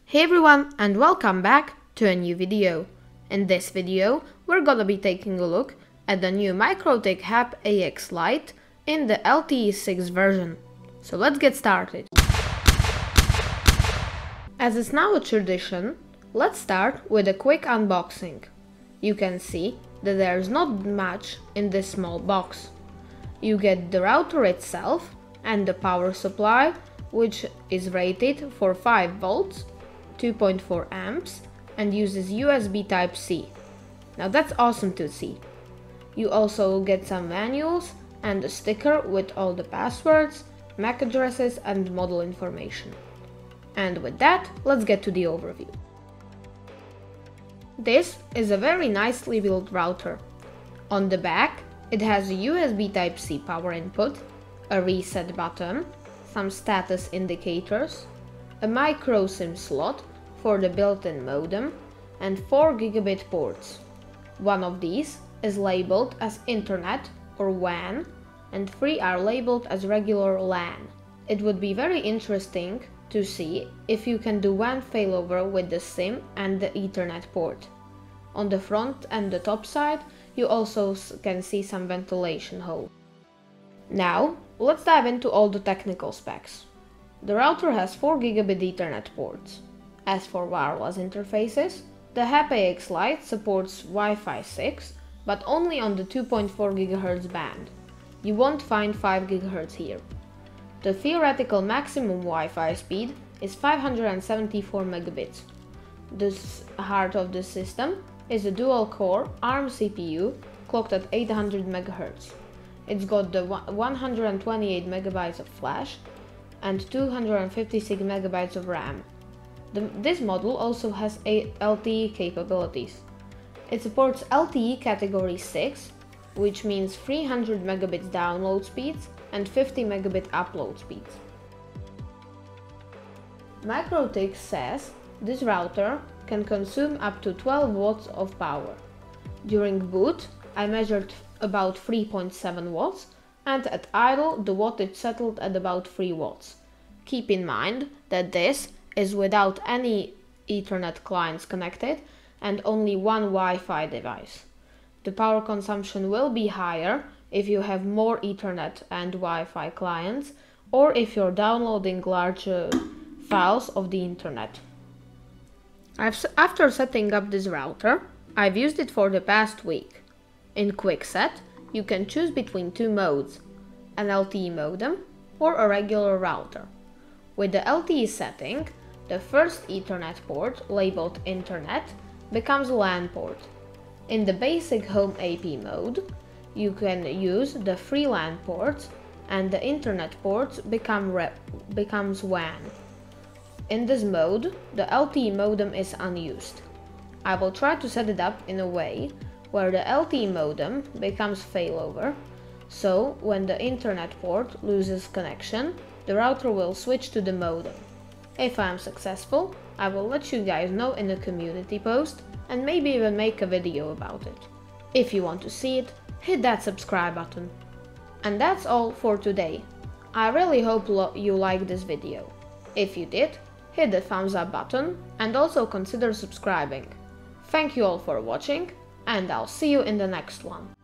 Hey everyone, and welcome back to a new video. In this video, we're gonna be taking a look at the new MikroTik hAP AX Lite in the LTE6 version. So let's get started. As is now a tradition, let's start with a quick unboxing. You can see that there's not much in this small box. You get the router itself and the power supply, which is rated for 5 volts, 2.4 amps and uses USB Type-C. Now that's awesome to see. You also get some manuals and a sticker with all the passwords, MAC addresses and model information. And with that, let's get to the overview. This is a very nicely built router. On the back, it has a USB Type-C power input, a reset button, some status indicators, a micro SIM slot for the built-in modem, and 4 gigabit ports. One of these is labeled as Internet or WAN, and 3 are labeled as regular LAN. It would be very interesting to see if you can do WAN failover with the SIM and the Ethernet port. On the front and the top side, you also can see some ventilation hole. Now, let's dive into all the technical specs. The router has 4 gigabit Ethernet ports. As for wireless interfaces, the hAP AX Lite supports Wi-Fi 6, but only on the 2.4 GHz band. You won't find 5 GHz here. The theoretical maximum Wi-Fi speed is 574 megabits. The heart of the system is a dual-core ARM CPU clocked at 800 MHz. It's got the 128 MB of flash and 256 MB of RAM. This model also has LTE capabilities. It supports LTE category 6, which means 300 megabits download speeds and 50 megabit upload speeds. MikroTik says this router can consume up to 12 watts of power. During boot, I measured about 3.7 watts, and at idle the wattage settled at about 3 watts. Keep in mind that this is without any Ethernet clients connected and only one Wi-Fi device. The power consumption will be higher if you have more Ethernet and Wi-Fi clients, or if you're downloading large files of the internet. After setting up this router, I've used it for the past week. In Quick Set, you can choose between 2 modes, an LTE modem or a regular router. With the LTE setting, the first Ethernet port, labeled Internet, becomes a LAN port. In the basic Home AP mode, you can use the 3 LAN ports and the Internet ports becomes WAN. In this mode, the LTE modem is unused. I will try to set it up in a way where the LTE modem becomes failover, so when the Internet port loses connection, the router will switch to the modem. If I am successful, I will let you guys know in a community post and maybe even make a video about it. If you want to see it, hit that subscribe button. And that's all for today. I really hope you liked this video. If you did, hit the thumbs up button and also consider subscribing. Thank you all for watching, and I'll see you in the next one.